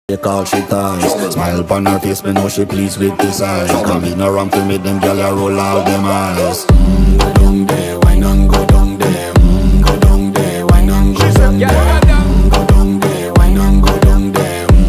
Take all she ties. Smile upon her face, me know she pleased with this eyes. Come in around to make them gyal a roll out them eyes. Go down there, wine and go down there. Go down there, wine and go down there.